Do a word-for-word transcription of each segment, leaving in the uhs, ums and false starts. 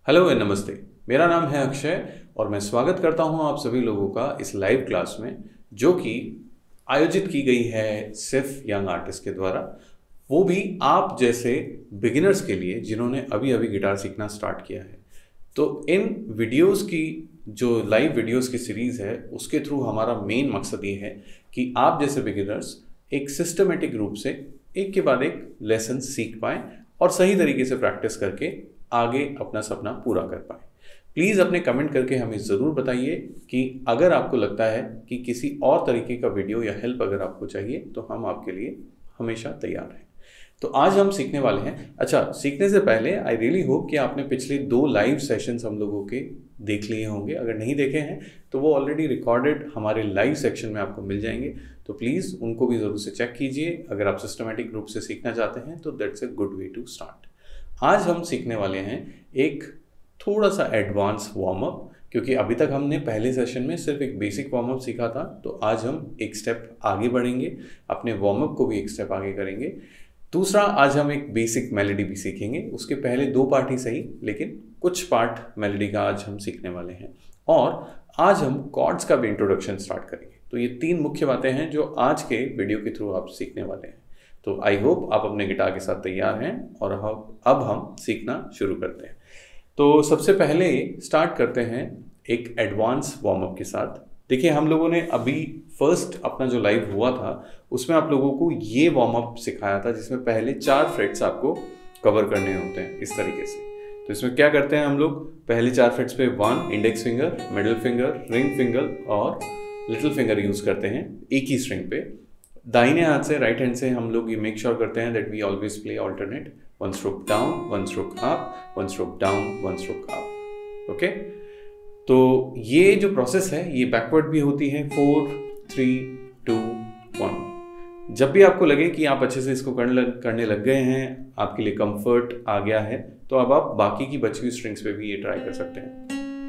Hello and नमस्ते। मेरा नाम है अक्षय और मैं स्वागत करता हूं आप सभी लोगों का इस लाइव क्लास में, जो कि आयोजित की गई है सिर्फ यंग आर्टिस्ट के द्वारा, वो भी आप जैसे बिगिनर्स के लिए जिन्होंने अभी अभी गिटार सीखना स्टार्ट किया है। तो इन वीडियोस की जो लाइव वीडियोस की सीरीज़ है उसके थ्रू हमारा मेन मकसद ये है कि आप जैसे बिगिनर्स एक सिस्टमेटिक रूप से एक के बाद एक लेसन सीख पाएँ और सही तरीके से प्रैक्टिस करके आगे अपना सपना पूरा कर पाए। प्लीज़ अपने कमेंट करके हमें ज़रूर बताइए कि अगर आपको लगता है कि किसी और तरीके का वीडियो या हेल्प अगर आपको चाहिए तो हम आपके लिए हमेशा तैयार हैं। तो आज हम सीखने वाले हैं। अच्छा, सीखने से पहले आई रियली होप कि आपने पिछले दो लाइव सेशंस हम लोगों के देख लिए होंगे। अगर नहीं देखे हैं तो वो ऑलरेडी रिकॉर्डेड हमारे लाइव सेक्शन में आपको मिल जाएंगे, तो प्लीज़ उनको भी ज़रूर से चेक कीजिए। अगर आप सिस्टमेटिक रूप से सीखना चाहते हैं तो that's a good way to start. आज हम सीखने वाले हैं एक थोड़ा सा एडवांस वार्म अप, क्योंकि अभी तक हमने पहले सेशन में सिर्फ एक बेसिक वार्म अप सीखा था। तो आज हम एक स्टेप आगे बढ़ेंगे, अपने वार्म अप को भी एक स्टेप आगे करेंगे। दूसरा, आज हम एक बेसिक मेलोडी भी सीखेंगे। उसके पहले दो पार्ट ही सही, लेकिन कुछ पार्ट मेलोडी का आज हम सीखने वाले हैं। और आज हम कॉर्ड्स का भी इंट्रोडक्शन स्टार्ट करेंगे। तो ये तीन मुख्य बातें हैं जो आज के वीडियो के थ्रू आप सीखने वाले हैं। तो आई होप आप अपने गिटार के साथ तैयार हैं और हम अब हम सीखना शुरू करते हैं। तो सबसे पहले स्टार्ट करते हैं एक एडवांस वार्म अप के साथ। देखिए, हम लोगों ने अभी फर्स्ट अपना जो लाइव हुआ था उसमें आप लोगों को ये वार्म अप सिखाया था, जिसमें पहले चार फ्रेट्स आपको कवर करने होते हैं इस तरीके से। तो इसमें क्या करते हैं हम लोग, पहले चार फ्रेट्स पे one, index finger, middle finger, ring finger और लिटिल फिंगर यूज करते हैं एक ही स्ट्रिंग पे। दाहिने हाथ से, राइट हैंड से हम लोग ये मेक श्योर करते हैं that we always play alternate, one stroke down, one stroke up, one stroke down, one stroke up. Okay, तो ये जो प्रोसेस है ये बैकवर्ड भी होती है। Four three two one. जब भी आपको लगे कि आप अच्छे से इसको करने लग करने लग गए हैं, आपके लिए कंफर्ट आ गया है, तो अब आप बाकी की बची हुई स्ट्रिंग्स पे भी ये ट्राई कर सकते हैं।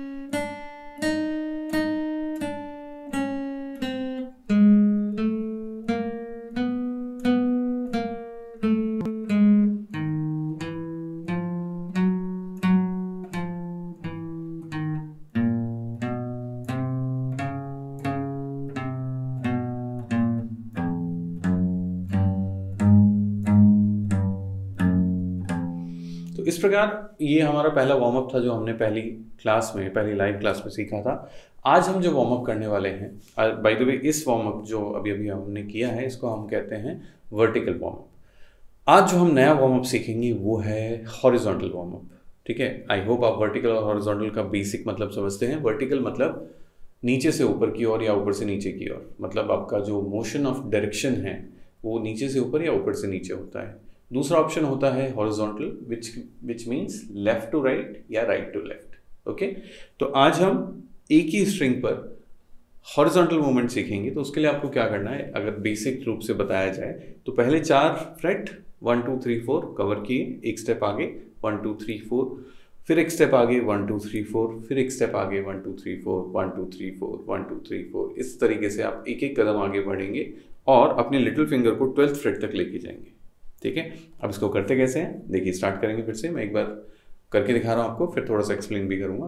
तो इस प्रकार ये हमारा पहला वार्म अप था जो हमने पहली क्लास में, पहली लाइव क्लास में सीखा था। आज हम जो वार्म अप करने वाले हैं, बाय द वे इस वार्म अप जो अभी अभी हमने किया है इसको हम कहते हैं वर्टिकल वार्म अप। आज जो हम नया वार्म अप सीखेंगे वो है हॉरिजॉन्टल वार्म अप। ठीक है, आई होप आप वर्टिकल और हॉरिजॉन्टल का बेसिक मतलब समझते हैं। वर्टिकल मतलब नीचे से ऊपर की ओर या ऊपर से नीचे की ओर, मतलब आपका जो मोशन ऑफ डायरेक्शन है वो नीचे से ऊपर या ऊपर से नीचे होता है। दूसरा ऑप्शन होता है horizontal, which which means left to right या राइट टू लेफ्ट। ओके, तो आज हम एक ही स्ट्रिंग पर हॉरिजॉन्टल मूवमेंट सीखेंगे। तो उसके लिए आपको क्या करना है, अगर बेसिक रूप से बताया जाए तो पहले चार fret one two three four cover किए, एक स्टेप आगे वन टू थ्री फोर, फिर एक स्टेप आगे वन टू थ्री फोर, फिर एक स्टेप आगे one two three four, one two three four, one two three four. इस तरीके से आप एक एक कदम आगे बढ़ेंगे और अपने लिटिल फिंगर को ट्वेल्थ फ्रेट तक लेके जाएंगे। ठीक है, अब इसको करते कैसे हैं देखिए, स्टार्ट करेंगे फिर से। मैं एक बार करके दिखा रहा हूं आपको, फिर थोड़ा सा एक्सप्लेन भी करूंगा।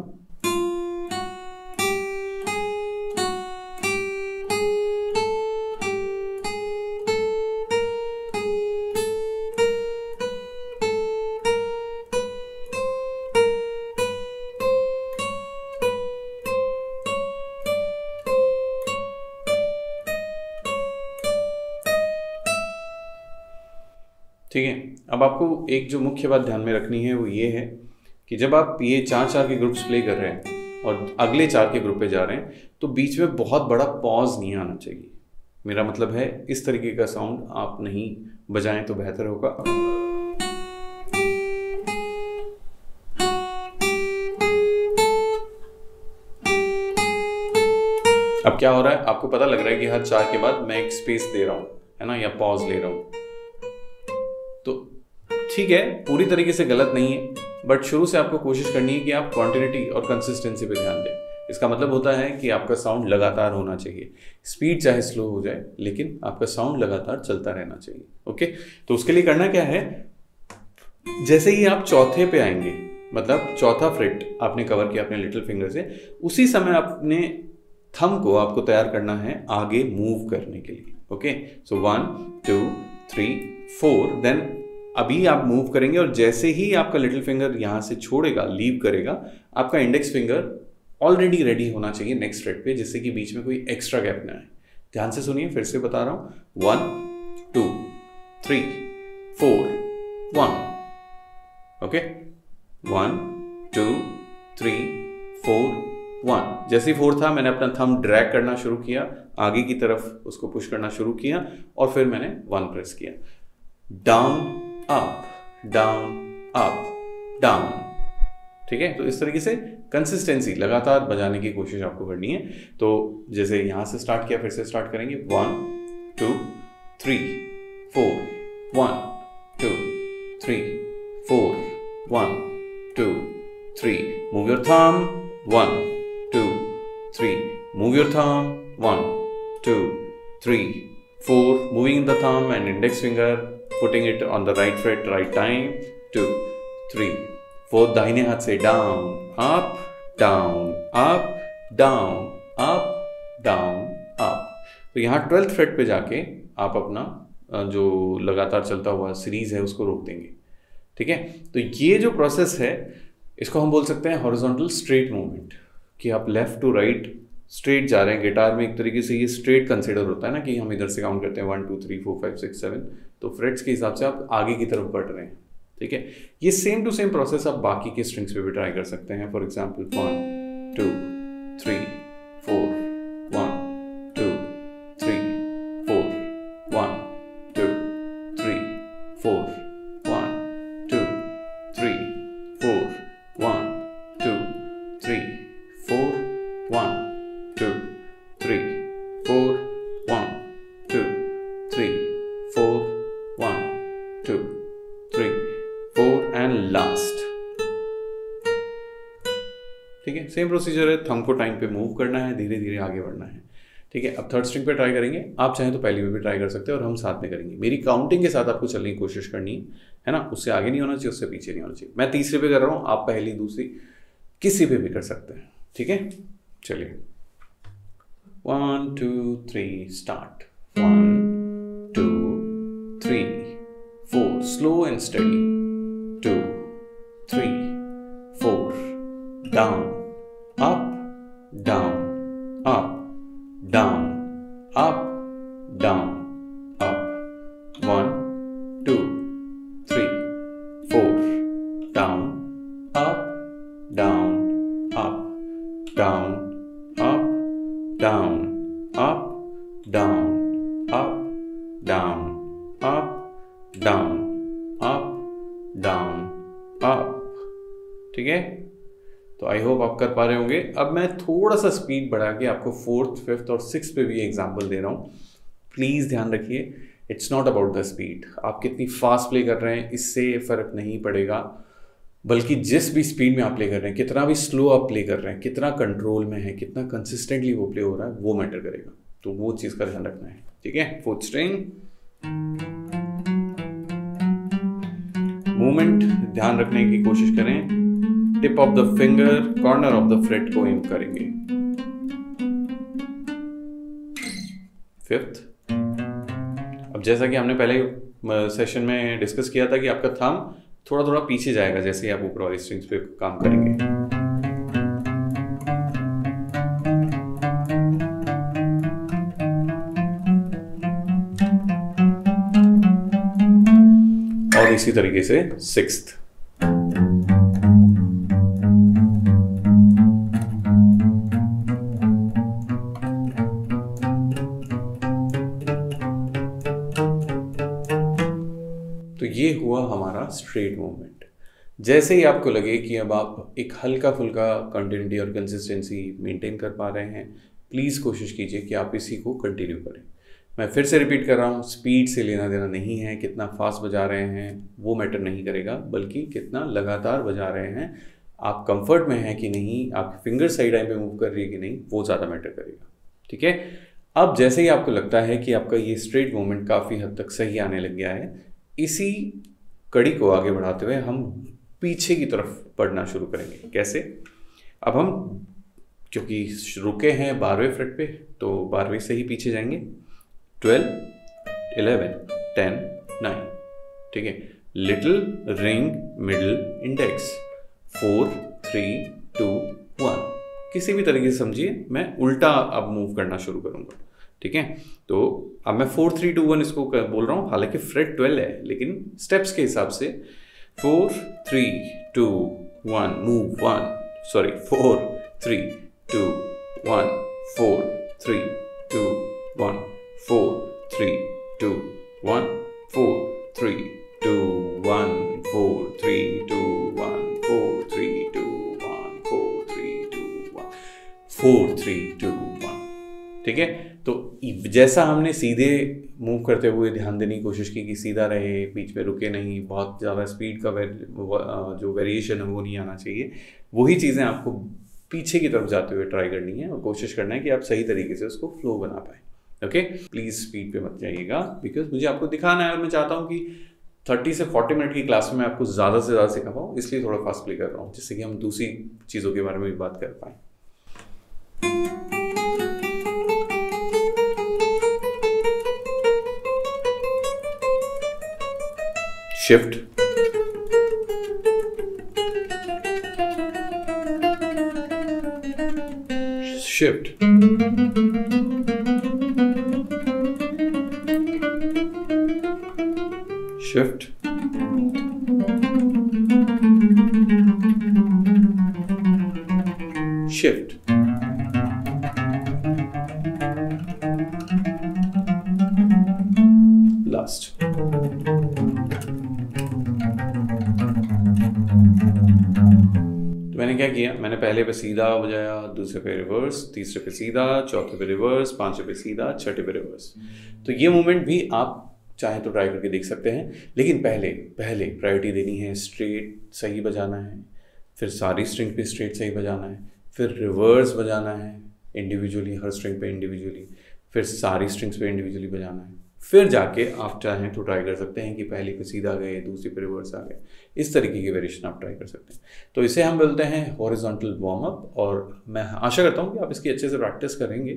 ठीक है, अब आपको एक जो मुख्य बात ध्यान में रखनी है वो ये है कि जब आप ये चार चार के ग्रुप्स प्ले कर रहे हैं और अगले चार के ग्रुप पे जा रहे हैं तो बीच में बहुत बड़ा पॉज नहीं आना चाहिए। मेरा मतलब है इस तरीके का साउंड आप नहीं बजाएं तो बेहतर होगा। अब क्या हो रहा है, आपको पता लग रहा है कि हर चार के बाद मैं एक स्पेस दे रहा हूं, है ना, या पॉज ले रहा हूं। तो ठीक है, पूरी तरीके से गलत नहीं है, बट शुरू से आपको कोशिश करनी है कि आप क्वांटिटी और कंसिस्टेंसी पे ध्यान दें। इसका मतलब होता है कि आपका साउंड लगातार होना चाहिए। स्पीड चाहे स्लो हो जाए, लेकिन आपका साउंड लगातार चलता रहना चाहिए। ओके, तो उसके लिए करना क्या है, जैसे ही आप चौथे पे आएंगे, मतलब चौथा फ्रेट आपने कवर किया अपने लिटिल फिंगर से, उसी समय अपने थंब को आपको तैयार करना है आगे मूव करने के लिए। Okay, so one two three four, then अभी आप मूव करेंगे और जैसे ही आपका लिटिल फिंगर यहाँ से छोड़ेगा, लीव करेगा, आपका इंडेक्स फिंगर ऑलरेडी रेडी होना चाहिए नेक्स्ट फ्रेट पे, जिससे कि बीच में कोई एक्स्ट्रा गैप ना आए। ध्यान से सुनिए, फिर से बता रहा हूँ, one two three four one. Okay, one two three four one. जैसे ही फोर था मैंने अपना थंब ड्रैग करना शुरू किया, आगे की तरफ उसको पुश करना शुरू किया और फिर मैंने वन प्रेस किया। Down up down up down. ठीक है, तो इस तरीके से कंसिस्टेंसी लगातार बजाने की कोशिश आपको करनी है। तो जैसे यहां से स्टार्ट किया, फिर से स्टार्ट करेंगे, one two three four one two three four one two three. Move your thumb, one two three, move your thumb, one, two, three, four, moving the thumb and index finger, putting it on the right fret, right time, two, three, four, दाहिने हाथ से down, up, down, up, down, up, down, up। तो यहाँ twelfth freight पे जाके आप अपना जो लगातार चलता हुआ सीरीज है उसको रोक देंगे। ठीक है, तो ये जो प्रोसेस है इसको हम बोल सकते हैं हॉरिजॉन्टल स्ट्रेट मूवमेंट, कि आप लेफ्ट टू राइट स्ट्रेट जा रहे हैं। गिटार में एक तरीके से ये स्ट्रेट कंसिडर होता है ना, कि हम इधर से काउंट करते हैं one two three four five six seven, तो फ्रेट्स के हिसाब से आप आगे की तरफ बढ़ रहे हैं। ठीक है, ये सेम टू सेम प्रोसेस आप बाकी के स्ट्रिंग्स पे भी ट्राई कर सकते हैं। For example one two three four one two three four one two three four one two three four one two three four one two three four one two three four one two three four and last. ठीक है, same procedure है, thumb को time पे move करना है, धीरे धीरे आगे बढ़ना है। ठीक है, अब थर्ड स्ट्रिंग पे ट्राई करेंगे, आप चाहें तो पहली में भी ट्राई कर सकते हैं और हम साथ में करेंगे। मेरी काउंटिंग के साथ आपको चलने की कोशिश करनी है, है ना, उससे आगे नहीं होना चाहिए, उससे पीछे नहीं होना चाहिए। मैं तीसरे पे कर रहा हूँ, आप पहली दूसरी किसी पे भी कर सकते हैं। ठीक है, चलिए, one two three start, one two three four, slow and study, to three four, down up down up down up down up, one two three four, down up down up, down, up, down, up, down, up, down, up, down, up, down, up। ठीक है, तो आई hope आप कर पा रहे होंगे। अब मैं थोड़ा सा स्पीड बढ़ा के आपको फोर्थ फिफ्थ और सिक्स पे भी एग्जाम्पल दे रहा हूँ। प्लीज़ ध्यान रखिए, it's not about the speed, आप कितनी फास्ट प्ले कर रहे हैं इससे फर्क नहीं पड़ेगा, बल्कि जिस भी स्पीड में आप प्ले कर रहे हैं, कितना भी स्लो आप प्ले कर रहे हैं, कितना कंट्रोल में है, कितना कंसिस्टेंटली वो प्ले हो रहा है, वो मैटर करेगा। तो वो चीज़ का ध्यान रखना है। ठीक है, फोर्थ स्ट्रिंग मूवमेंट ध्यान रखने की कोशिश करें, tip of the finger corner of the freight को एम करेंगे। फिफ्थ, अब जैसा कि हमने पहले सेशन में डिस्कस किया था कि आपका थंब थोड़ा थोड़ा पीछे जाएगा जैसे ही आप ऊपर वाली स्ट्रिंग्स पे काम करेंगे। और इसी तरीके से सिक्स्थ, तो ये हुआ हमारा स्ट्रेट मूवमेंट। जैसे ही आपको लगे कि अब आप एक हल्का फुल्का कंटिन्यूटी और कंसिस्टेंसी मेंटेन कर पा रहे हैं, प्लीज़ कोशिश कीजिए कि आप इसी को कंटिन्यू करें। मैं फिर से रिपीट कर रहा हूँ, स्पीड से लेना देना नहीं है, कितना फास्ट बजा रहे हैं वो मैटर नहीं करेगा, बल्कि कितना लगातार बजा रहे हैं, आप कंफर्ट में हैं कि नहीं, आपकी फिंगर सही टाइम पे मूव कर रही है कि नहीं, वो ज़्यादा मैटर करेगा। ठीक है, अब जैसे ही आपको लगता है कि आपका ये स्ट्रेट मूवमेंट काफ़ी हद तक सही आने लग गया है, इसी कड़ी को आगे बढ़ाते हुए हम पीछे की तरफ बढ़ना शुरू करेंगे। कैसे? अब हम क्योंकि रुके हैं बारहवें फ्रेट पे, तो बारहवीं से ही पीछे जाएंगे। ट्वेल्व, इलेवन, टेन, नाइन, ठीक है। Little, ring, middle, index, four, three, two, one, किसी भी तरीके से समझिए, मैं उल्टा अब मूव करना शुरू करूंगा, ठीक है। तो अब मैं फोर थ्री टू वन इसको बोल रहा हूँ, हालांकि फ्रेट ट्वेल्व है, लेकिन स्टेप्स के हिसाब से four three two one move one, sorry four three two one, four three two one, four three two one, four three two one, four three two one, four three two one, four three two one, four three two one, ठीक है। तो जैसा हमने सीधे move करते हुए ध्यान देने की कोशिश की कि सीधा रहे, बीच में रुके नहीं, बहुत ज़्यादा स्पीड का वेर, जो वेरिएशन है वो नहीं आना चाहिए, वही चीज़ें आपको पीछे की तरफ जाते हुए ट्राई करनी है और कोशिश करना है कि आप सही तरीके से उसको फ्लो बना पाए। ओके, प्लीज़ स्पीड पे मत जाइएगा, बिकॉज मुझे आपको दिखाना है और मैं चाहता हूँ कि तीस से चालीस मिनट की क्लास में मैं आपको ज़्यादा से ज़्यादा सिखा पाऊँ, इसलिए थोड़ा फास्ट प्ले कर रहा हूँ, जिससे कि हम दूसरी चीज़ों के बारे में भी बात कर पाएँ। Shift, shift, shift, shift, last. तो मैंने क्या किया, मैंने पहले पे सीधा बजाया, दूसरे पे रिवर्स, तीसरे पे सीधा, चौथे पे रिवर्स, पांचवे पे सीधा, छठे पे रिवर्स। तो ये मूवमेंट भी आप चाहे तो ट्राई करके देख सकते हैं, लेकिन पहले पहले प्रायोरिटी देनी है, स्ट्रेट सही बजाना है, फिर सारी स्ट्रिंग पे स्ट्रेट सही बजाना है, फिर रिवर्स बजाना है इंडिविजुअली, हर स्ट्रिंग पे इंडिविजुअली, फिर सारी स्ट्रिंग्स पे इंडिविजुअली बजाना है, फिर जाके आप चाहें तो ट्राई कर सकते हैं कि पहले पे सीधा गए, दूसरी पे रिवर्स आ गए, इस तरीके की वेरिएशन आप ट्राई कर सकते हैं। तो इसे हम बोलते हैं हॉरिजॉन्टल वार्म अप, और मैं आशा करता हूँ कि आप इसकी अच्छे से प्रैक्टिस करेंगे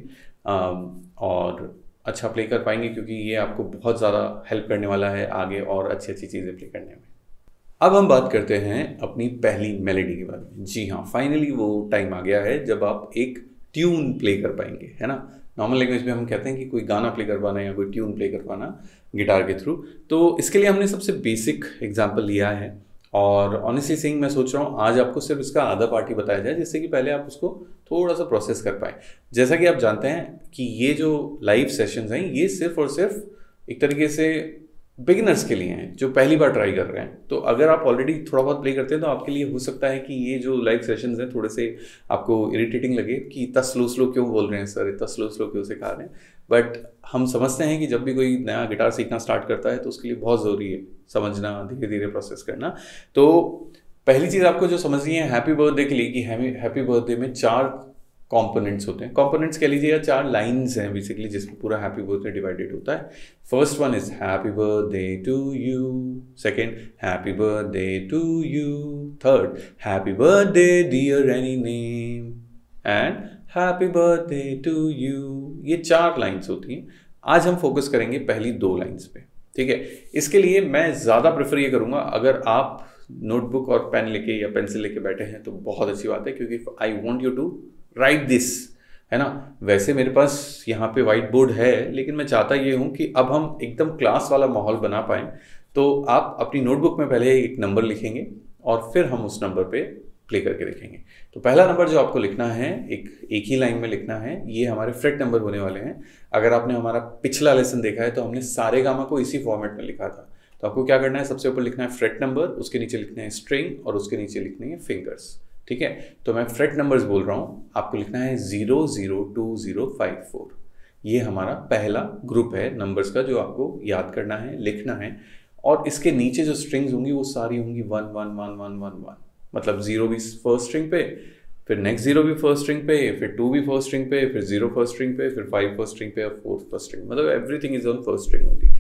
और अच्छा प्ले कर पाएंगे, क्योंकि ये आपको बहुत ज़्यादा हेल्प करने वाला है आगे और अच्छी अच्छी चीज़ें प्ले करने में। अब हम बात करते हैं अपनी पहली मेलोडी के बारे में। जी हाँ, फाइनली वो टाइम आ गया है जब आप एक ट्यून प्ले कर पाएंगे, है ना। नॉर्मल लैंग्वेज में हम कहते हैं कि कोई गाना प्ले कर पाना या कोई ट्यून प्ले कर पाना गिटार के थ्रू। तो इसके लिए हमने सबसे बेसिक एग्जांपल लिया है, और ऑनेस्टली सिंग मैं सोच रहा हूँ आज आपको सिर्फ इसका आधा पार्ट ही बताया जाए, जिससे कि पहले आप उसको थोड़ा सा प्रोसेस कर पाए। जैसा कि आप जानते हैं कि ये जो लाइव सेशंस हैं ये सिर्फ और सिर्फ एक तरीके से बिगिनर्स के लिए हैं, जो पहली बार ट्राई कर रहे हैं। तो अगर आप ऑलरेडी थोड़ा बहुत प्ले करते हैं तो आपके लिए हो सकता है कि ये जो लाइव सेशंस हैं थोड़े से आपको इरिटेटिंग लगे कि इतना स्लो स्लो क्यों बोल रहे हैं सर, इतना स्लो स्लो क्यों सिखा रहे हैं। बट हम समझते हैं कि जब भी कोई नया गिटार सीखना स्टार्ट करता है तो उसके लिए बहुत ज़रूरी है समझना, धीरे धीरे प्रोसेस करना। तो पहली चीज़ आपको जो समझनी है हैप्पी बर्थडे के लिए, कि हैप्पी बर्थडे में चार कंपोनेंट्स होते हैं, कंपोनेंट्स कह लीजिए या चार लाइंस हैं बेसिकली, जिसमें पूरा हैप्पी बर्थडे डिवाइडेड होता है। First one is happy birthday to you, second happy birthday to you, third happy birthday dear any name, and happy birthday to you. ये चार लाइंस होती हैं। आज हम फोकस करेंगे पहली दो लाइंस पे, ठीक है। इसके लिए मैं ज़्यादा प्रेफर ये करूँगा, अगर आप नोटबुक और पेन लेके या पेंसिल लेके बैठे हैं तो बहुत अच्छी बात है, क्योंकि I want you to right this, है ना। वैसे मेरे पास यहाँ पे व्हाइट बोर्ड है, लेकिन मैं चाहता ये हूँ कि अब हम एकदम क्लास वाला माहौल बना पाएँ। तो आप अपनी नोटबुक में पहले एक नंबर लिखेंगे और फिर हम उस नंबर पे प्ले करके देखेंगे। तो पहला नंबर जो आपको लिखना है, एक एक ही लाइन में लिखना है, ये हमारे फ्रेट नंबर होने वाले हैं। अगर आपने हमारा पिछला लेसन देखा है तो हमने सारे गामा को इसी फॉर्मेट में लिखा था। तो आपको क्या करना है, सबसे ऊपर लिखना है फ्रेट नंबर, उसके नीचे लिखना है स्ट्रिंग और उसके नीचे लिखने है फिंगर्स, ठीक है। तो मैं फ्रेट नंबर्स बोल रहा हूँ, आपको लिखना है zero zero to zero five four. ये हमारा पहला ग्रुप है नंबर्स का जो आपको याद करना है, लिखना है। और इसके नीचे जो स्ट्रिंग्स होंगी वो सारी होंगी one one one one one one, मतलब जीरो भी फर्स्ट स्ट्रिंग पे, फिर नेक्स्ट जीरो भी फर्स्ट स्ट्रिंग पे, फिर टू भी फर्स्ट स्ट्रिंग पे, फिर जीरो फर्स्ट स्ट्रिंग पे, फिर फाइव फर्स्ट स्ट्रिंग पे और फोर्थ फर्स्ट स्ट्रिंग, मतलब everything is on first string only.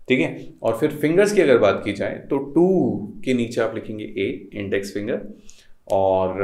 ठीक है। और फिर फिंगर्स की अगर बात की जाए तो टू के नीचे आप लिखेंगे ए, इंडेक्स फिंगर, और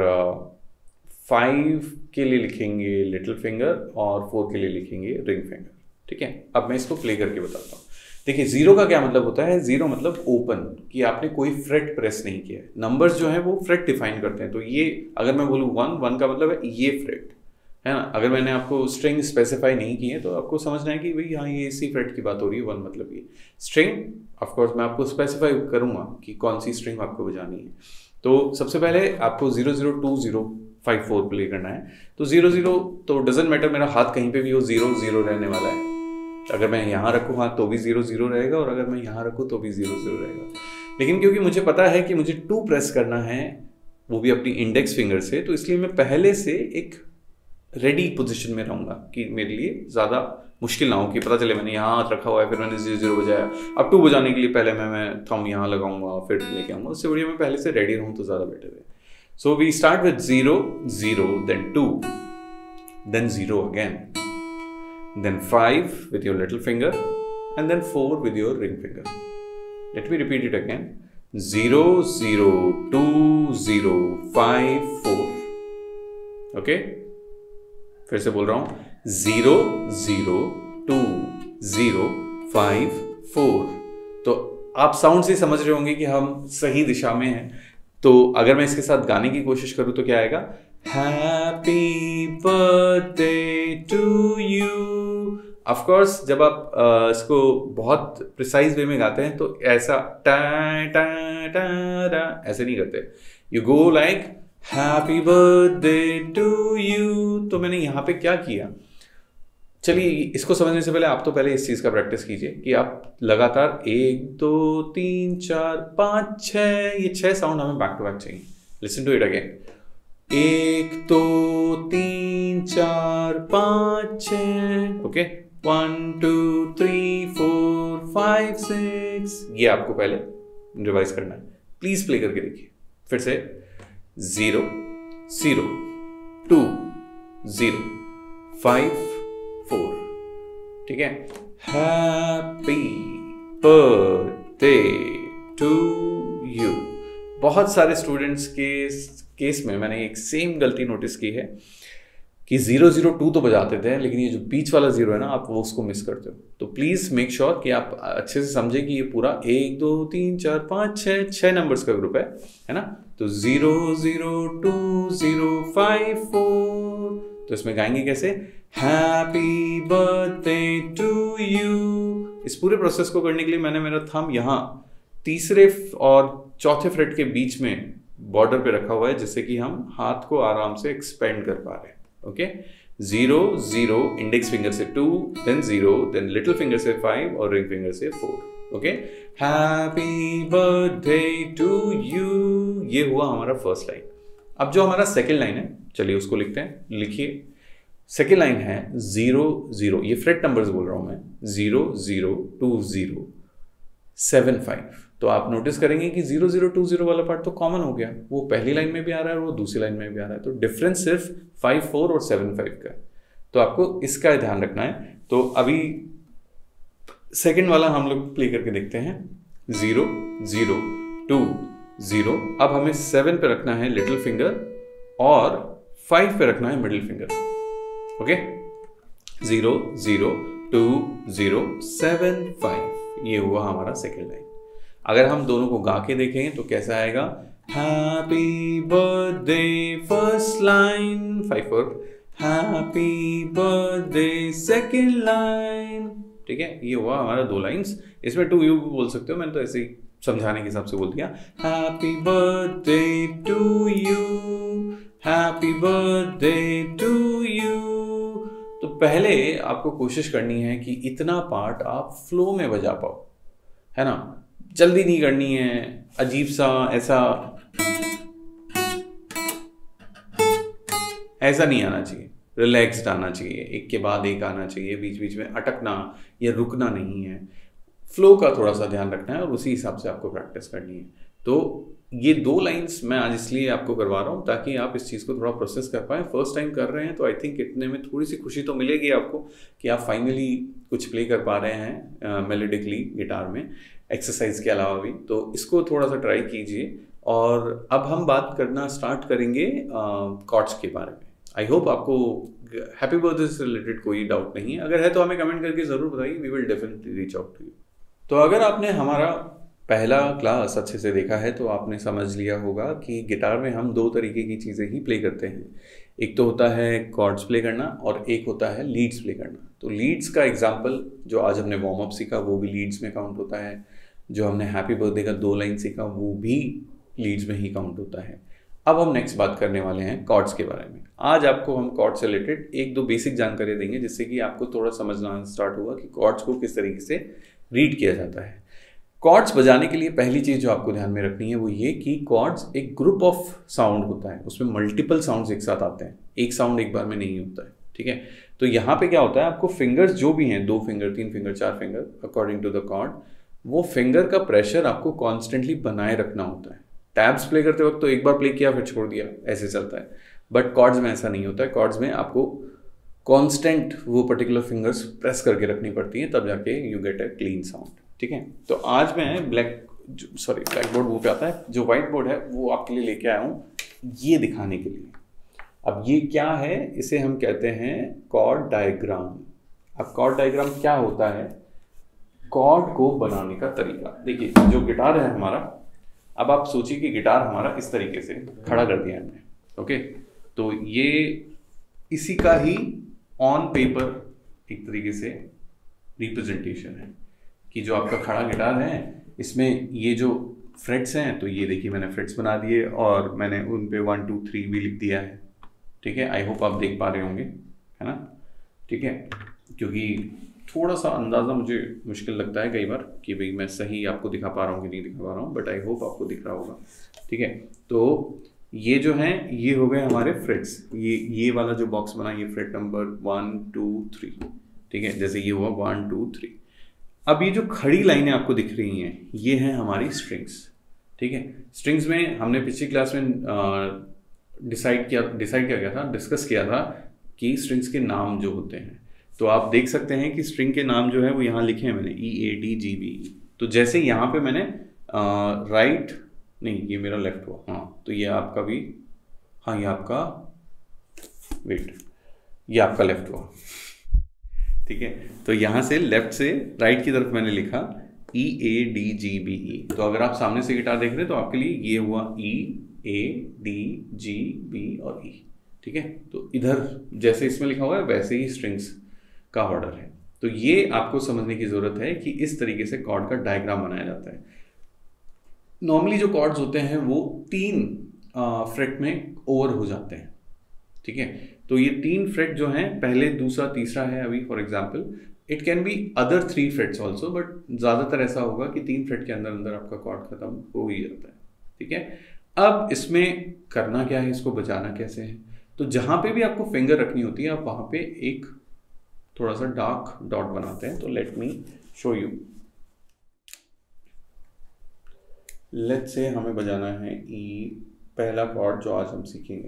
फाइव के लिए लिखेंगे लिटिल फिंगर, और फोर के लिए लिखेंगे रिंग फिंगर। ठीक है, अब मैं इसको प्ले करके बताता हूँ। देखिए, जीरो का क्या मतलब होता है? जीरो मतलब ओपन, कि आपने कोई फ्रेट प्रेस नहीं किया है। नंबर्स जो है वो फ्रेट डिफाइन करते हैं। तो ये अगर मैं बोलूँ वन, वन का मतलब है ये फ्रेट, है ना। अगर मैंने आपको स्ट्रिंग स्पेसिफाई नहीं की है तो आपको समझना है कि भाई हाँ ये इसी फ्रेट की बात हो रही है, वन मतलब ये स्ट्रिंग। ऑफकोर्स मैं आपको स्पेसिफाई करूँगा कि कौन सी स्ट्रिंग आपको बजानी है। तो सबसे पहले आपको zero zero to zero five four play करना है। तो जीरो जीरो तो डजेंट मैटर, मेरा हाथ कहीं पे भी हो जीरो जीरो रहने वाला है। अगर मैं यहाँ रखूँ हाथ तो भी जीरो जीरो रहेगा, और अगर मैं यहाँ रखूँ तो भी जीरो जीरो रहेगा। लेकिन क्योंकि मुझे पता है कि मुझे टू प्रेस करना है, वो भी अपनी इंडेक्स फिंगर से, तो इसलिए मैं पहले से एक रेडी पोजीशन में रहूँगा कि मेरे लिए ज़्यादा मुश्किल ना हो कि पता चले मैंने यहाँ हाथ रखा हुआ है, फिर मैंने जीरो जीरो बजाया। अब टू बजाने के लिए पहले मैं मैं थंब यहाँ लगाऊंगा, फिर लेके आऊँगा। उससे बढ़िया मैं पहले से रेडी रहूँ तो ज़्यादा बेटर है। So we start with zero zero, then to, than zero again, then five with your little finger, and then four with your ring finger. Let me repeat it again. zero zero two zero five four. Okay? फिर से बोल रहा हूं, zero zero two zero five four. तो आप sound से समझ रहे होंगे कि हम सही दिशा में हैं। तो अगर मैं इसके साथ गाने की कोशिश करूं तो क्या आएगा? Happy birthday to you. Of course, जब आप uh, इसको बहुत प्रिसाइज वे में गाते हैं तो ऐसा टा टा टा टा ऐसे नहीं करते। You go like Happy birthday to you. तो मैंने यहाँ पे क्या किया? चलिए, इसको समझने से पहले आप तो पहले इस चीज़ का प्रैक्टिस कीजिए कि आप लगातार एक दो तीन चार पाँच छः, ये छः साउंड हमें बैक टू बैक चाहिए। Listen to it again. एक दो तीन चार पाँच छः, okay, one two three four five six, ये आपको पहले रिवाइज करना है। प्लीज प्ले करके देखिए फिर से। Zero zero to zero five four, ठीक है। Happy birthday to you. बहुत सारे स्टूडेंट्स के केस में मैंने एक सेम गलती नोटिस की है कि जीरो जीरो टू तो बजाते थे, लेकिन ये जो बीच वाला जीरो है ना, आप वो उसको मिस करते हो। तो प्लीज मेक श्योर कि आप अच्छे से समझें कि ये पूरा एक दो तीन चार पाँच छः छः नंबर्स का ग्रुप है, है ना। तो zero zero to zero five four, तो इसमें गाएंगे कैसे? Happy birthday to you. इस पूरे प्रोसेस को करने के लिए मैंने मेरा थंब यहाँ तीसरे और चौथे फ्रेट के बीच में बॉर्डर पे रखा हुआ है, जिससे कि हम हाथ को आराम से एक्सपेंड कर पा रहे हैं। Okay, zero zero index finger से to, than zero, then little finger से फाइव और रिंग फिंगर से four. Okay, happy birthday to you, ये हुआ हमारा फर्स्ट लाइन। अब जो हमारा सेकेंड लाइन है, चलिए उसको लिखते हैं। लिखिए, सेकेंड लाइन है जीरो जीरो, ये फ्रेट नंबर्स बोल रहा हूं मैं, zero zero to zero seven five. तो आप नोटिस करेंगे कि जीरो जीरो टू जीरो वाला पार्ट तो कॉमन हो गया, वो पहली लाइन में भी आ रहा है और वो दूसरी लाइन में भी आ रहा है। तो डिफरेंस सिर्फ फाइव फोर और सेवन फाइव का, तो आपको इसका ध्यान रखना है। तो अभी सेकंड वाला हम लोग प्ले करके देखते हैं। जीरो जीरो टू जीरो, अब हमें सेवन पे रखना है लिटिल फिंगर और फाइव पे रखना है middle finger. Okay, zero zero to zero seven five, ये हुआ हमारा सेकेंड लाइन। अगर हम दोनों को गा के देखें तो कैसा आएगा? Happy birthday first line five four, happy birthday second line, ठीक है। ये हुआ हमारा दो लाइंस। इसमें टू यू बोल सकते हो, मैंने तो ऐसे ही समझाने के हिसाब से बोल दिया। Happy birthday to you, happy birthday to you. तो पहले आपको कोशिश करनी है कि इतना पार्ट आप फ्लो में बजा पाओ, है ना। जल्दी नहीं करनी है, अजीब सा ऐसा ऐसा नहीं आना चाहिए, रिलैक्स्ड आना चाहिए, एक के बाद एक आना चाहिए, बीच बीच में अटकना या रुकना नहीं है। फ्लो का थोड़ा सा ध्यान रखना है और उसी हिसाब से आपको प्रैक्टिस करनी है। तो ये दो लाइंस मैं आज इसलिए आपको करवा रहा हूँ ताकि आप इस चीज़ को थोड़ा प्रोसेस कर पाएँ। फर्स्ट टाइम कर रहे हैं तो आई थिंक इतने में थोड़ी सी खुशी तो मिलेगी आपको कि आप फाइनली कुछ प्ले कर पा रहे हैं मेलोडिकली गिटार में, एक्सरसाइज के अलावा भी। तो इसको थोड़ा सा ट्राई कीजिए। और अब हम बात करना स्टार्ट करेंगे कॉर्ड्स के बारे में। आई होप आपको हैप्पी बर्थडे से रिलेटेड कोई डाउट नहीं है। अगर है तो हमें कमेंट करके ज़रूर बताइए, we will definitely reach out to you. तो अगर आपने हमारा पहला क्लास अच्छे से देखा है तो आपने समझ लिया होगा कि गिटार में हम दो तरीके की चीज़ें ही प्ले करते हैं। एक तो होता है कॉर्ड्स प्ले करना और एक होता है लीड्स प्ले करना। तो लीड्स का एग्जांपल जो आज हमने वार्म अप सीखा वो भी लीड्स में काउंट होता है। जो हमने हैप्पी बर्थडे का दो लाइन सीखा वो भी लीड्स में ही काउंट होता है। अब हम नेक्स्ट बात करने वाले हैं कॉर्ड्स के बारे में। आज आपको हम कॉर्ड्स से रिलेटेड एक दो बेसिक जानकारी देंगे जिससे कि आपको थोड़ा समझना स्टार्ट होगा कि कॉर्ड्स को किस तरीके से रीड किया जाता है। कॉर्ड्स बजाने के लिए पहली चीज़ जो आपको ध्यान में रखनी है वो ये कि कॉर्ड्स एक ग्रुप ऑफ साउंड होता है, उसमें मल्टीपल साउंड्स एक साथ आते हैं, एक साउंड एक बार में नहीं होता है। ठीक है, तो यहाँ पे क्या होता है, आपको फिंगर्स जो भी हैं, दो फिंगर, तीन फिंगर, चार finger according to the cord, वो फिंगर का प्रेशर आपको कॉन्स्टेंटली बनाए रखना होता है। टैब्स प्ले करते वक्त तो एक बार प्ले किया फिर छोड़ दिया, ऐसे चलता है। बट कॉर्ड्स में ऐसा नहीं होता है। कॉर्ड्स में आपको कॉन्स्टेंट वो पर्टिकुलर फिंगर्स प्रेस करके रखनी पड़ती हैं, तब जाके you get a clean sound. ठीक है, तो आज मैं ब्लैक सॉरी ब्लैक बोर्ड वो पे आता है, जो व्हाइट बोर्ड है वो आपके लिए लेके आया हूँ ये दिखाने के लिए। अब ये क्या है, इसे हम कहते हैं कॉर्ड डायग्राम। अब कॉर्ड डायग्राम क्या होता है, कॉर्ड को बनाने का तरीका। देखिए जो गिटार है हमारा, अब आप सोचिए कि गिटार हमारा इस तरीके से खड़ा कर दिया हमने। ओके, तो ये इसी का ही ऑन पेपर एक तरीके से रिप्रेजेंटेशन है कि जो आपका खड़ा गिटार है इसमें ये जो फ्रेट्स हैं, तो ये देखिए मैंने फ्रेट्स बना दिए और मैंने उन पे वन टू थ्री भी लिख दिया है। ठीक है, आई होप आप देख पा रहे होंगे, है ना। ठीक है, क्योंकि थोड़ा सा अंदाज़ा मुझे मुश्किल लगता है कई बार कि भाई मैं सही आपको दिखा पा रहा हूँ कि नहीं दिखा पा रहा हूँ, बट आई होप आपको दिख रहा होगा। ठीक है, तो ये जो है ये हो गए हमारे फ्रेट्स। ये ये वाला जो बॉक्स बना ये freight number one two three. ठीक है, जैसे ये हुआ वन टू थ्री। अब ये जो खड़ी लाइनें आपको दिख रही हैं ये हैं हमारी स्ट्रिंग्स। ठीक है, स्ट्रिंग्स में हमने पिछली क्लास में डिसाइड किया डिसाइड किया गया था, डिस्कस किया था कि स्ट्रिंग्स के नाम जो होते हैं, तो आप देख सकते हैं कि स्ट्रिंग के नाम जो है वो यहाँ लिखे हैं मैंने, ई ए डी जी बी। तो जैसे यहाँ पे मैंने राइट नहीं, ये मेरा लेफ्ट हुआ, हाँ, तो ये आपका भी, हाँ ये आपका वेट ये आपका लेफ्ट हुआ। ठीक है, तो यहाँ से लेफ्ट से राइट की तरफ मैंने लिखा ई A D G B E. तो अगर आप सामने से गिटार देख रहे हैं तो आपके लिए ये हुआ ई ए डी जी बी और ई। ठीक है, तो इधर जैसे इसमें लिखा हुआ है वैसे ही स्ट्रिंग्स का ऑर्डर है। तो ये आपको समझने की ज़रूरत है कि इस तरीके से कॉर्ड का डायग्राम बनाया जाता है। नॉर्मली जो कॉर्ड्स होते हैं वो तीन फ्रेट में ओवर हो जाते हैं। ठीक है, तो ये तीन फ्रेट जो हैं, पहले दूसरा तीसरा है अभी for example, it can be other three frets also, but ज़्यादातर ऐसा होगा कि तीन फ्रेट के अंदर अंदर आपका कॉर्ड खत्म हो ही जाता है। ठीक है, अब इसमें करना क्या है, इसको बजाना कैसे है, तो जहाँ पे भी आपको फिंगर रखनी होती है आप वहाँ पे एक थोड़ा सा डार्क डॉट बनाते हैं। तो let me show you. Let's say हमें बजाना है ई, पहला कॉर्ड जो आज हम सीखेंगे।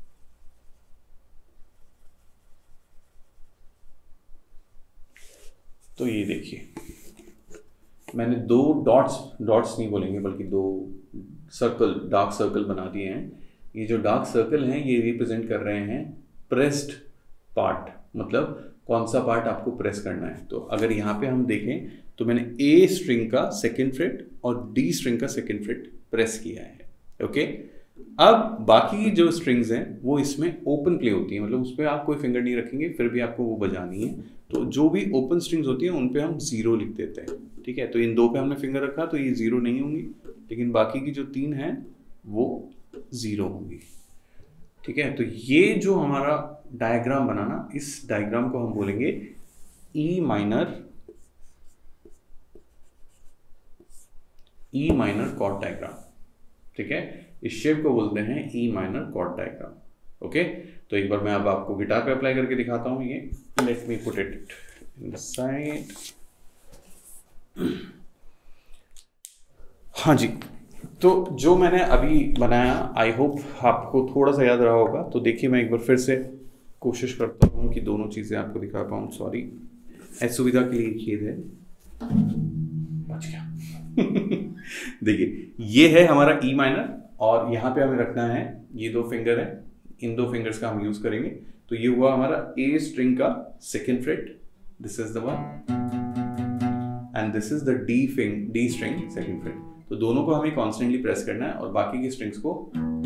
तो ये देखिए मैंने दो डॉट्स डॉट्स नहीं बोलेंगे बल्कि दो सर्कल, डार्क सर्कल बना दिए हैं। ये जो डार्क सर्कल हैं ये रिप्रेजेंट कर रहे हैं प्रेस्ड पार्ट, मतलब कौन सा पार्ट आपको प्रेस करना है। तो अगर यहाँ पे हम देखें तो मैंने ए स्ट्रिंग का सेकेंड फ्रेट और डी स्ट्रिंग का सेकेंड फ्रेट प्रेस किया है। ओके, अब बाकी जो स्ट्रिंग्स हैं वो इसमें ओपन प्ले होती है, मतलब उस पर आप कोई फिंगर नहीं रखेंगे फिर भी आपको वो बजानी है। तो जो भी ओपन स्ट्रिंग्स होती हैं उन पे हम जीरो लिख देते हैं। ठीक है, तो इन दो पे हमने फिंगर रखा तो ये जीरो नहीं होंगी, लेकिन बाकी की जो तीन हैं वो जीरो होंगी। ठीक है, तो ये जो हमारा डायग्राम बना ना, इस डायग्राम को हम बोलेंगे E minor E minor cord diagram. ठीक है, इस शेप को बोलते हैं E minor cord diagram. Okay, तो एक बार मैं अब आपको गिटार पे अप्लाई करके दिखाता हूं। ये let me put it inside. हाँ जी, तो जो मैंने अभी बनाया, आई होप आपको थोड़ा सा याद रहा होगा। तो देखिए मैं एक बार फिर से कोशिश करता हूँ कि दोनों चीज़ें आपको दिखा पाऊँ। सॉरी, असुविधा के लिए खेद है। बच गया। देखिए ये है हमारा ई माइनर, और यहाँ पे हमें रखना है ये दो फिंगर है, इन दो फिंगर्स का हम यूज करेंगे। तो ये हुआ हमारा ए स्ट्रिंग का second freight, this is the one, and this is the D Phing D string second freight. तो दोनों को हमें कॉन्स्टेंटली प्रेस करना है और बाकी की स्ट्रिंग्स को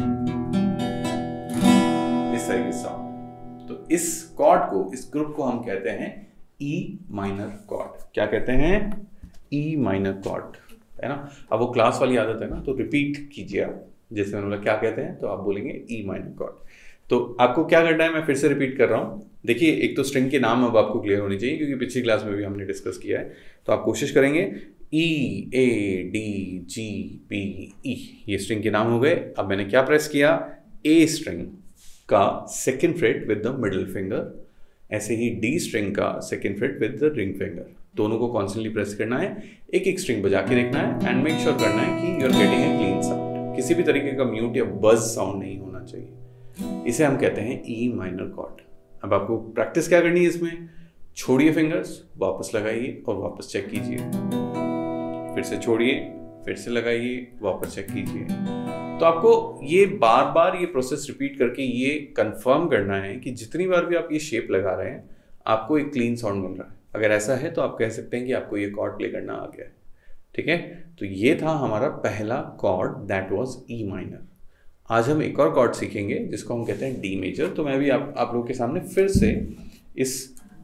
इस तरीके से साउंड। तो इस कॉर्ड को, इस ग्रुप को हम कहते हैं ई माइनर कॉर्ड। क्या कहते हैं? ई माइनर कॉर्ड, है ना। अब वो क्लास वाली आदत है ना, तो रिपीट कीजिए आप। जैसे मैंने बोला क्या कहते हैं, तो आप बोलेंगे ई माइनर कॉर्ड। तो आपको क्या करना है, मैं फिर से रिपीट कर रहा हूँ। देखिए एक तो स्ट्रिंग के नाम अब आपको क्लियर होने चाहिए, क्योंकि पिछली क्लास में भी हमने डिस्कस किया है। तो आप कोशिश करेंगे ई, ए, डी, जी, पी, ई, ये स्ट्रिंग के नाम हो गए। अब मैंने क्या प्रेस किया, ए स्ट्रिंग का second freight with the middle finger, ऐसे ही डी स्ट्रिंग का second freight with the ring finger. दोनों को कॉन्स्टेंटली प्रेस करना है, एक एक स्ट्रिंग बजा के देखना है, एंड मेक श्योर करना है कि you are getting a clean sound. किसी भी तरीके का म्यूट या बज साउंड नहीं होना चाहिए। इसे हम कहते हैं ई माइनर कॉर्ड। अब आपको प्रैक्टिस क्या करनी है इसमें, छोड़िए फिंगर्स, वापस लगाइए और वापस चेक कीजिए, फिर से छोड़िए, फिर से लगाइए, वापस चेक कीजिए। तो आपको ये बार बार ये प्रोसेस रिपीट करके ये कंफर्म करना है कि जितनी बार भी आप ये शेप लगा रहे हैं आपको एक क्लीन साउंड मिल रहा है। अगर ऐसा है तो आप कह सकते हैं कि आपको ये कॉर्ड प्ले करना आ गया है। ठीक है, तो ये था हमारा पहला cord, that was E minor. आज हम एक और कॉर्ड सीखेंगे जिसको हम कहते हैं डी मेजर। तो मैं भी आप आप लोगों के सामने फिर से इस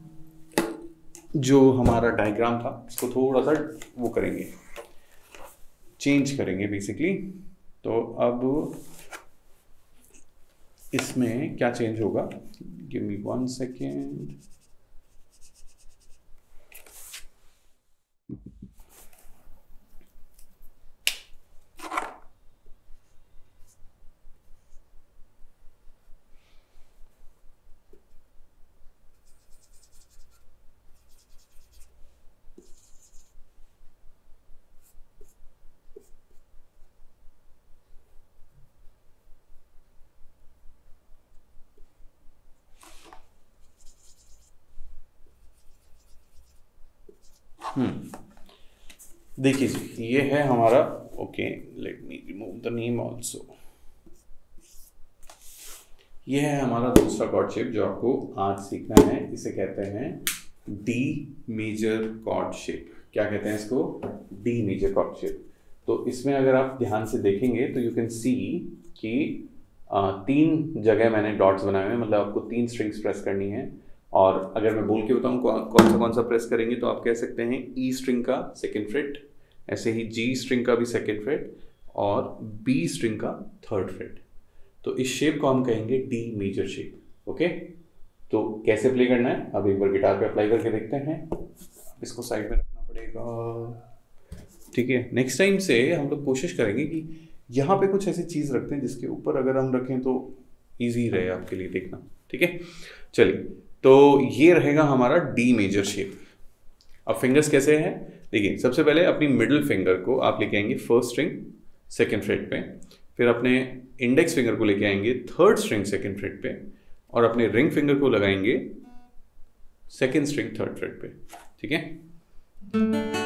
जो हमारा डायग्राम था इसको थोड़ा सा वो करेंगे, चेंज करेंगे बेसिकली। तो अब इसमें क्या चेंज होगा, गिव मी वन सेकेंड। हम्म देखिए जी, ये है हमारा, okay let me remove the name also. ये है हमारा दूसरा कॉर्ड शेप जो आपको आज सीखना है। इसे कहते हैं डी मेजर कॉर्ड शेप। क्या कहते हैं इसको? D major chord shape. तो इसमें अगर आप ध्यान से देखेंगे तो यू कैन सी कि आ, तीन जगह मैंने डॉट्स बनाए हुए हैं, मतलब आपको तीन स्ट्रिंग्स प्रेस करनी है। और अगर मैं बोल के बताऊँ कौन सा कौन सा प्रेस करेंगे, तो आप कह सकते हैं ई स्ट्रिंग का सेकेंड फ्रेट, ऐसे ही जी स्ट्रिंग का भी सेकेंड फ्रेट, और बी स्ट्रिंग का थर्ड फ्रेट। तो इस शेप को हम कहेंगे डी मेजर शेप। ओके, तो कैसे प्ले करना है अब एक बार गिटार पे अप्लाई करके देखते हैं। इसको साइड में रखना पड़ेगा, ठीक है। नेक्स्ट टाइम से हम लोग कोशिश करेंगे कि यहाँ पे कुछ ऐसी चीज़ रखते हैं जिसके ऊपर अगर हम रखें तो ईजी रहे आपके लिए देखना, ठीक है। चलिए, तो ये रहेगा हमारा डी मेजर शेप। अब फिंगर्स कैसे हैं देखिए। सबसे पहले अपनी मिडिल फिंगर को आप लेके आएंगे फर्स्ट स्ट्रिंग सेकेंड फ्रेट पे, फिर अपने इंडेक्स फिंगर को लेके आएंगे थर्ड स्ट्रिंग सेकेंड फ्रेट पे, और अपने रिंग फिंगर को लगाएंगे सेकेंड स्ट्रिंग थर्ड फ्रेट पे, ठीक है।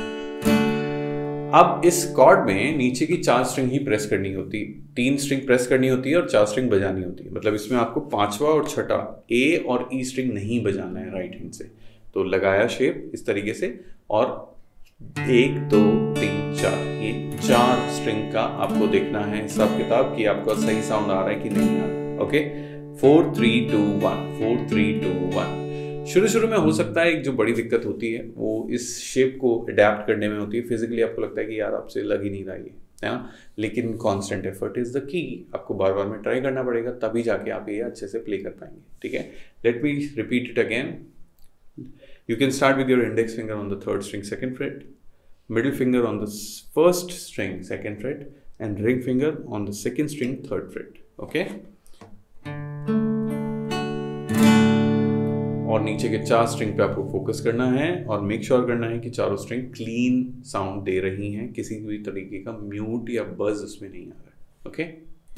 अब इस कॉर्ड में नीचे की चार स्ट्रिंग ही प्रेस करनी होती, तीन स्ट्रिंग प्रेस करनी होती है और चार स्ट्रिंग बजानी होती है। मतलब इसमें आपको पांचवा और छठा ए और ई स्ट्रिंग नहीं बजाना है राइट हैंड से। तो लगाया शेप इस तरीके से, और एक दो तीन चार, ये चार स्ट्रिंग का आपको देखना है हिसाब किताब कि आपका सही साउंड आ रहा है कि नहीं आ रहा है। Okay, four three two one, four three two one. शुरू शुरू में हो सकता है एक जो बड़ी दिक्कत होती है वो इस शेप को अडेप्ट करने में होती है। फिजिकली आपको लगता है कि यार आपसे लग ही नहीं रहा है, है ना। लेकिन constant effort is the key. आपको बार बार में ट्राई करना पड़ेगा, तभी जाके आप ये अच्छे से प्ले कर पाएंगे, ठीक है। Let me repeat it again. You can start with your index finger on the third string second fret, middle finger on the first string second fret, and ring finger on the second string third fret. Okay? और नीचे के चार string पे आपको focus करना है और make sure करना है कि चारों स्ट्रिंग क्लीन साउंड दे रही हैं, किसी भी तरीके का म्यूट या बज उसमें नहीं आ रहा है। ओके,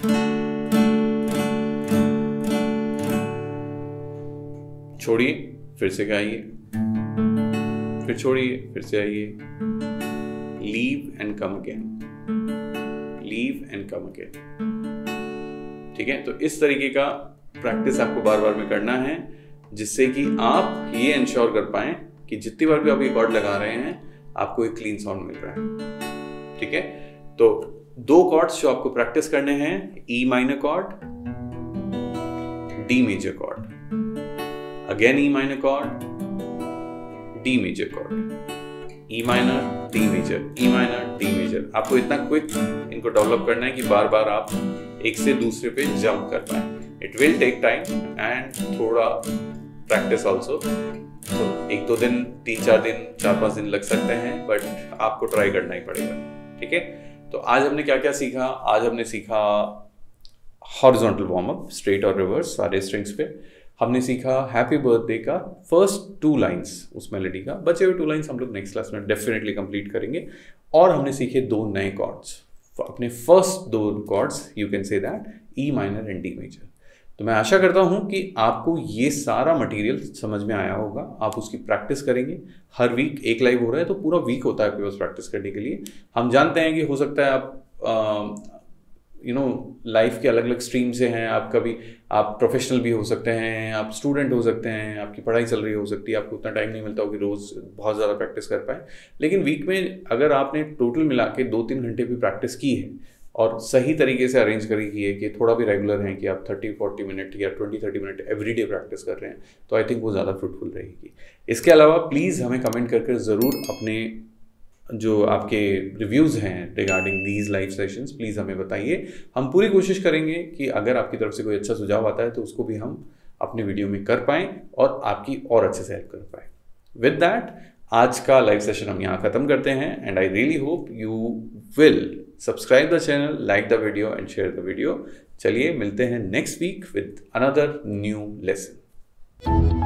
छोड़िए, फिर से गाइए, फिर छोड़िए, फिर से आइए, leave and come again, leave and come again. ठीक है, तो इस तरीके का प्रैक्टिस आपको बार बार में करना है, जिससे कि आप ये इंश्योर कर पाएं कि जितनी बार भी आप ये कॉर्ड लगा रहे हैं आपको एक क्लीन साउंड मिल रहा है। ठीक है, तो दो कॉर्ड्स जो आपको प्रैक्टिस करने हैं, E minor cord, D major chord, again E minor cord, D major chord, E minor, D major, E minor, D major. आपको इतना क्विक इनको डेवलप करना है कि बार बार आप एक से दूसरे पे जंप कर पाए। It will take time and थोड़ा प्रैक्टिस ऑल्सो, तो एक दो दिन, तीन चार दिन, चार पांच दिन लग सकते हैं, बट आपको ट्राई करना ही पड़ेगा। ठीक है, तो आज हमने क्या क्या सीखा? आज हमने सीखा हॉरिजॉन्टल वार्म अप, स्ट्रेट और रिवर्स सारे स्ट्रिंग्स पे। हमने सीखा हैप्पी बर्थडे का फर्स्ट टू लाइंस उस मेलोडी का, बचे हुए टू लाइंस हम लोग नेक्स्ट क्लास में डेफिनेटली कंप्लीट करेंगे। और हमने सीखे दो नए कॉर्ड्स, अपने फर्स्ट दो chords, you can say that E minor and D major. तो मैं आशा करता हूं कि आपको ये सारा मटेरियल समझ में आया होगा, आप उसकी प्रैक्टिस करेंगे। हर वीक एक लाइव हो रहा है तो पूरा वीक होता है आपके पास प्रैक्टिस करने के लिए। हम जानते हैं कि हो सकता है आप यू नो लाइफ के अलग अलग स्ट्रीम से हैं, आप कभी आप प्रोफेशनल भी हो सकते हैं, आप स्टूडेंट हो सकते हैं, आपकी पढ़ाई चल रही हो सकती है, आपको उतना टाइम नहीं मिलता हो कि रोज़ बहुत ज़्यादा प्रैक्टिस कर पाए। लेकिन वीक में अगर आपने टोटल मिला के दो तीन घंटे भी प्रैक्टिस की है और सही तरीके से अरेंज करी की है कि थोड़ा भी रेगुलर है कि आप थर्टी फोर्टी मिनट या twenty thirty minute every day practice कर रहे हैं, तो आई थिंक वो ज़्यादा फ्रूटफुल रहेगी। इसके अलावा प्लीज़ हमें कमेंट करके ज़रूर अपने जो आपके रिव्यूज़ हैं regarding these live sessions please हमें बताइए। हम पूरी कोशिश करेंगे कि अगर आपकी तरफ से कोई अच्छा सुझाव आता है तो उसको भी हम अपने वीडियो में कर पाएँ और आपकी और अच्छे से हेल्प कर पाएँ। विद दैट आज का लाइव सेशन हम यहाँ ख़त्म करते हैं and I really hope you will subscribe the channel, like the video and share the video. चलिए मिलते हैं next week with another new lesson.